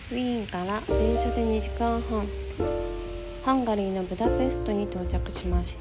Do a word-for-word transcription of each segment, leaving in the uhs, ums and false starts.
ウィーンから電車でにじかんはん、ハンガリーのブダペストに到着しました。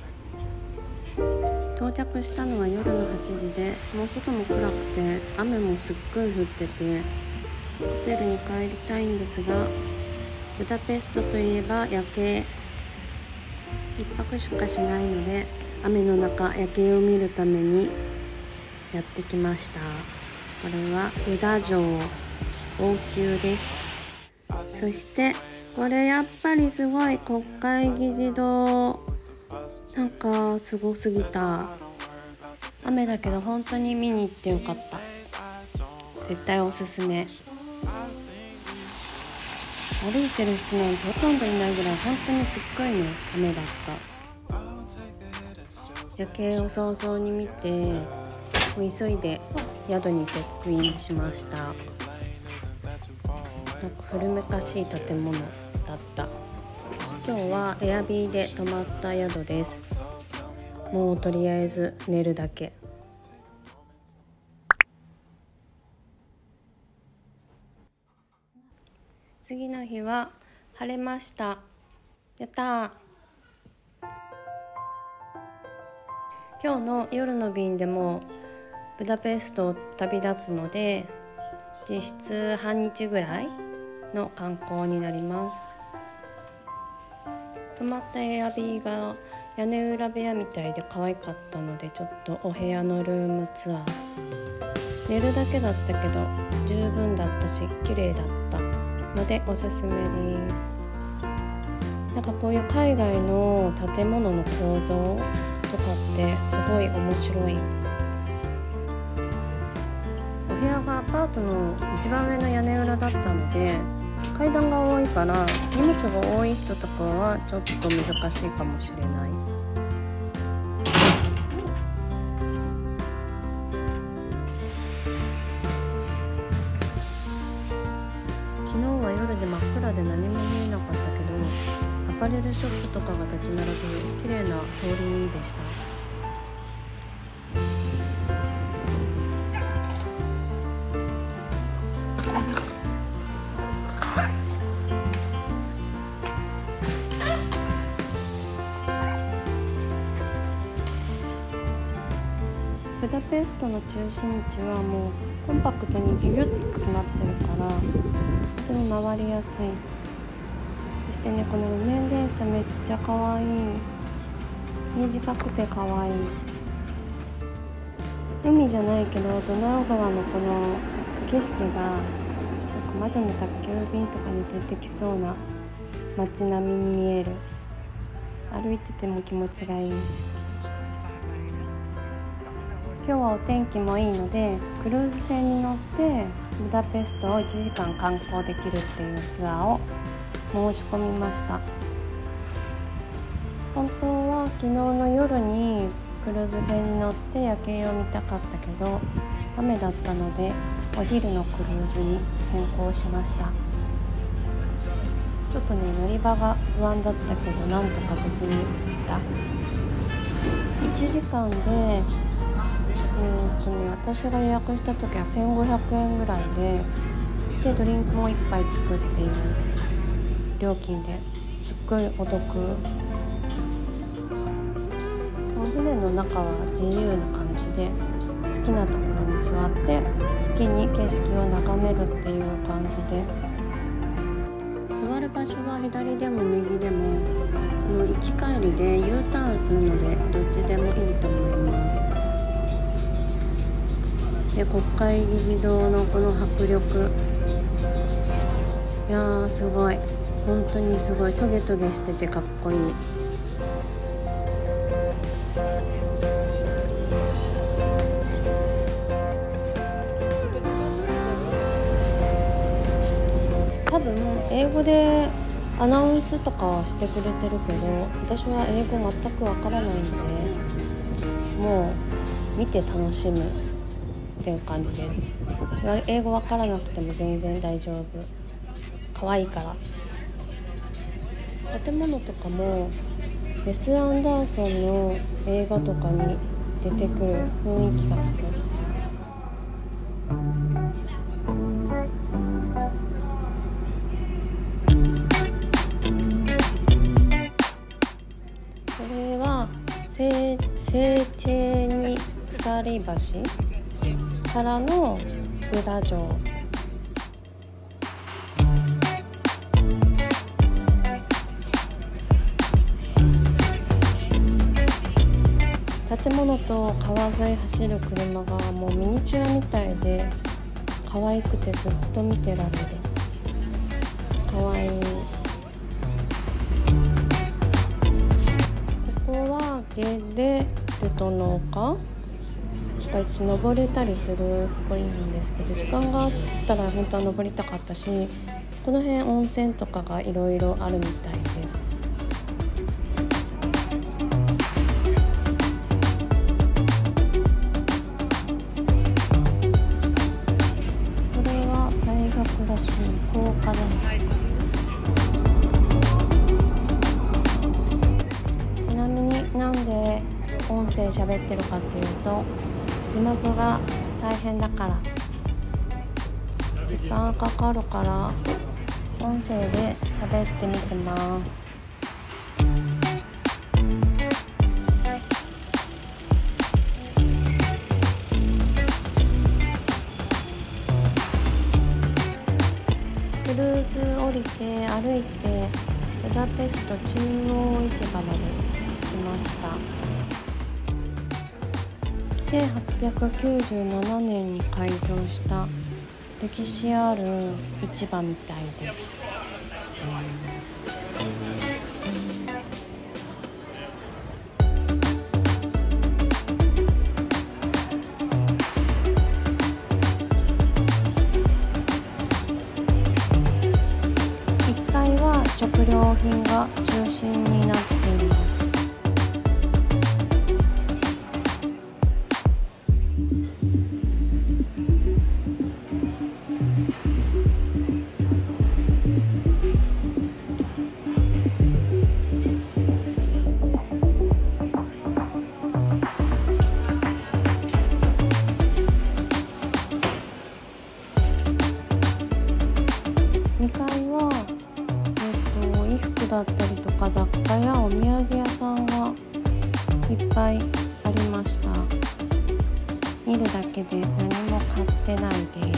到着したのは夜のはちじで、もう外も暗くて雨もすっごい降ってて、ホテルに帰りたいんですが、ブダペストといえば夜景、一泊しかしないので雨の中夜景を見るためにやってきました。これはブダ城王宮です。そしてこれやっぱりすごい国会議事堂、なんかすごすぎた。雨だけど本当に見に行ってよかった。絶対おすすめ。歩いてる人なんてほとんどいないぐらい本当にすっごいね雨だった。夜景を早々に見て、急いで宿にチェックインしました。なんか古めかしい建物だった。今日はエアビーで泊まった宿です。もうとりあえず寝るだけ。次の日は晴れました。やったー。今日の夜の便でもブダペストを旅立つので、実質半日ぐらいの観光になります。泊まったエアビーが屋根裏部屋みたいで可愛かったので、ちょっとお部屋のルームツアー。寝るだけだったけど十分だったし綺麗だったのでおすすめです。なんかこういう海外の建物の構造とかってすごい面白い。お部屋がアパートの一番上の屋根裏だったので、階段が多いから荷物が多い人とかはちょっと難しいかもしれない。昨日は夜で真っ暗で何も見えなかったけど、アパレルショップとかが立ち並ぶ綺麗な通りでした。ブダペストの中心地はもうコンパクトにギュギュッと詰まってるから本当に回りやすい。そしてね、この路面電車めっちゃかわいい。短くてかわいい。海じゃないけどドナウ川のこの景色がなんか魔女の宅急便とかに出てきそうな街並みに見える。歩いてても気持ちがいい。今日はお天気もいいのでクルーズ船に乗ってブダペストをいちじかん観光できるっていうツアーを申し込みました。本当は昨日の夜にクルーズ船に乗って夜景を見たかったけど雨だったのでお昼のクルーズに変更しました。ちょっとね乗り場が不安だったけどなんとか無事に着いた。いちじかんでえーとね、私が予約した時はせんごひゃくえんぐらいで、でドリンクもいっぱいつくっていう料金ですっごいお得。船の中は自由な感じで好きなところに座って好きに景色を眺めるっていう感じで、座る場所は左でも右でもの行き帰りで U ターンするのでどっちでもいいと思います。で国会議事堂のこの迫力、いやーすごい、本当にすごいトゲトゲしててかっこいい。多分英語でアナウンスとかはしてくれてるけど、私は英語全くわからないのでもう見て楽しむっていう感じです。英語わからなくても全然大丈夫。可愛いから。建物とかもウェス・アンダーソンの映画とかに出てくる雰囲気がする。 セーチェーニ鎖橋からのブダ城。建物と川沿い走る車がもうミニチュアみたいで可愛くてずっと見てられる。可愛い。ここはゲレルトの丘とか言って登れたりするっぽいんですけど、時間があったら本当は登りたかったし、この辺温泉とかがいろいろあるみたいです。らしい高架電気。ちなみになんで音声喋ってるかっていうと、字幕が大変だから、時間かかるから音声で喋ってみてます。クルーズ降りて歩いてブダペスト中央市場まで来ました。せんはっぴゃくきゅうじゅうななねんに開業した歴史ある市場みたいです。食料品が中心になっています。にかいは衣服だったりとか雑貨やお土産屋さんがいっぱいありました。見るだけで何も買ってないです。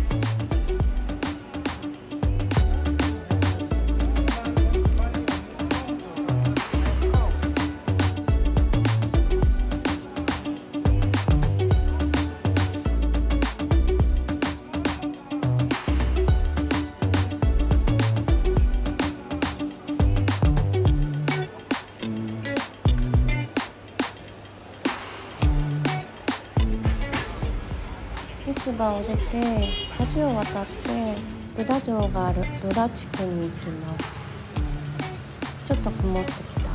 市場を出て橋を渡ってブダ城があるブダ地区に行きます。ちょっと曇ってきた。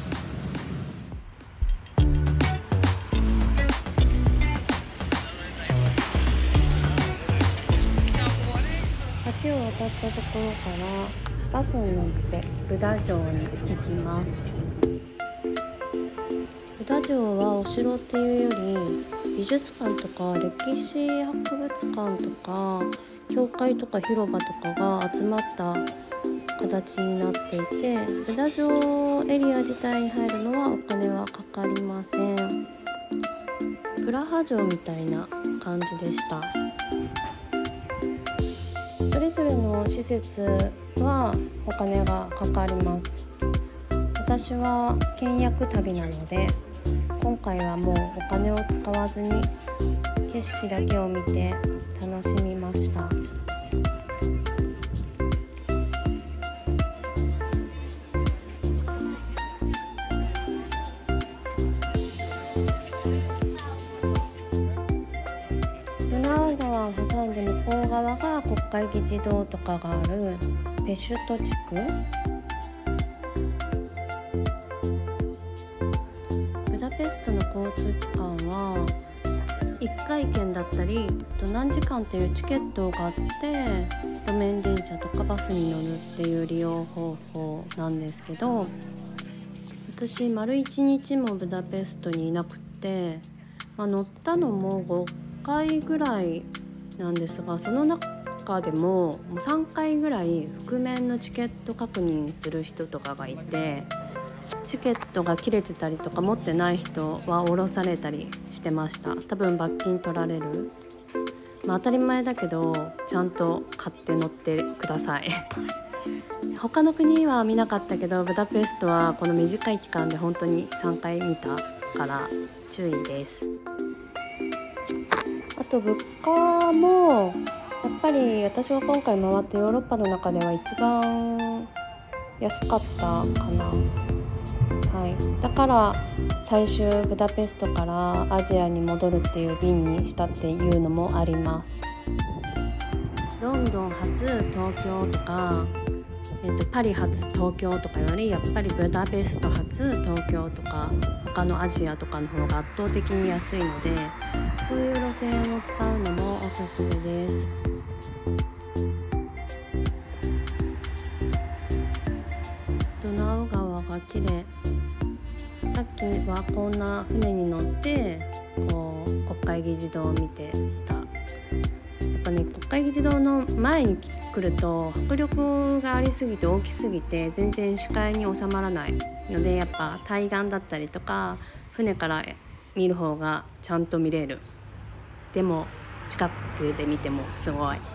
橋を渡ったところからバスに乗ってブダ城に行きます。ブダ城はお城っていうより美術館とか歴史博物館とか教会とか広場とかが集まった形になっていて、ブダ城エリア自体に入るのはお金はかかりません。プラハ城みたいな感じでした。それぞれの施設はお金がかかります。私は倹約旅なので今回はもうお金を使わずに景色だけを見て楽しみました。ドナウ川を挟んで向こう側が国会議事堂とかがあるペシュト地区。ブダペストの交通機関はいっかい券だったり何時間っていうチケットがあって路面電車とかバスに乗るっていう利用方法なんですけど、私丸いちにちもブダペストにいなくて、まあ、乗ったのもごかいぐらいなんですが、その中でもさんかいぐらい覆面のチケット確認する人とかがいて、 チケットが切れてたりとか持ってない人は降ろされたりしてました。多分罰金取られる、まあ、当たり前だけどちゃんと買って乗ってください他の国は見なかったけど、ブダペストはこの短い期間で本当にさんかい見たから注意です。あと物価もやっぱり私が今回回ったヨーロッパの中では一番安かったかな。はい、だから最終ブダペストからアジアに戻るっていう便にしたっていうのもあります。ロンドン発東京とか、えっと、パリ発東京とかよりやっぱりブダペスト発東京とか他のアジアとかの方が圧倒的に安いので、そういう路線を使うのもおすすめです。ドナウ川が綺麗。さっきはこんな船に乗ってこう国会議事堂を見てた。やっぱね、国会議事堂の前に来ると迫力がありすぎて大きすぎて全然視界に収まらないので、やっぱ対岸だったりとか船から見る方がちゃんと見れる。でも近くで見てもすごい。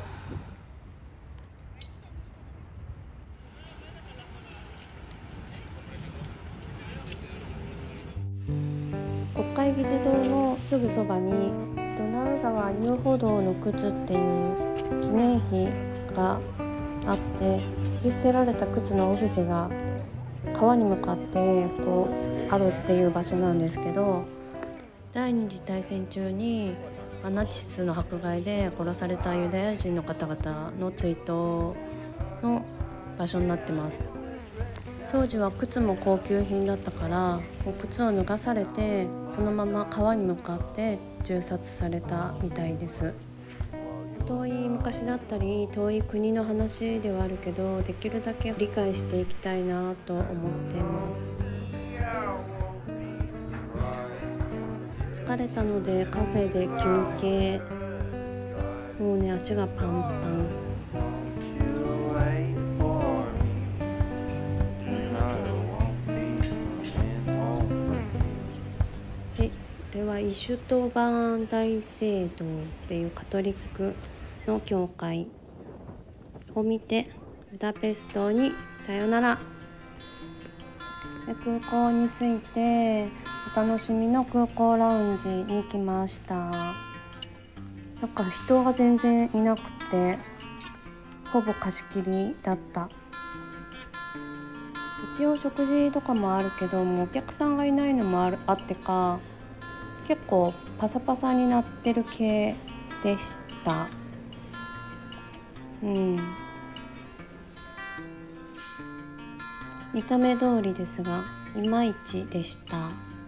国会議事堂のすぐそばにドナウ川遊歩道の靴っていう記念碑があって、切り捨てられた靴のオブジェが川に向かってこうあるっていう場所なんですけど、第二次大戦中にナチスの迫害で殺されたユダヤ人の方々の追悼の場所になってます。当時は靴も高級品だったから、靴を脱がされてそのまま川に向かって銃殺されたみたいです。遠い昔だったり遠い国の話ではあるけど、できるだけ理解していきたいなと思っています。疲れたのでカフェで休憩。もうね、足がパンパン。で、これはイシュトバーン大聖堂っていうカトリックの教会を見て、ブダペストにさよなら。で、空港に着いてお楽しみの空港ラウンジに来ました。なんか人が全然いなくてほぼ貸し切りだった。一応食事とかもあるけども、お客さんがいないのもあるあってか、結構パサパサになってる系でした。うん見た目通りですがいまいちでした。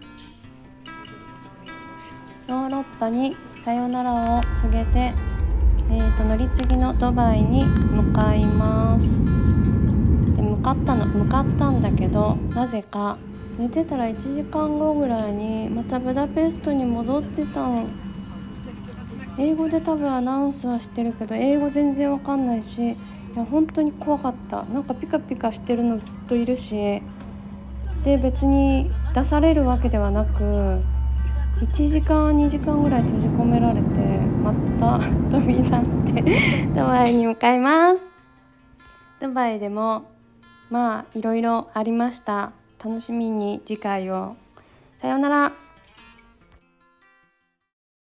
ヨーロッパにさよならを告げて、えー、と乗り継ぎのドバイに向かいます。で向かったの向かったんだけど、なぜか寝てたらいちじかんごぐらいにまたブダペストに戻ってたの。英語で多分アナウンスはしてるけど英語全然わかんないし、いや本当に怖かった。なんかピカピカしてるのずっといるし、で別に出されるわけではなくいちじかんにじかんぐらい閉じ込められて、また飛び立ってドバイに向かいます。ドバイでもまあいろいろありました。楽しみに次回を。さようなら。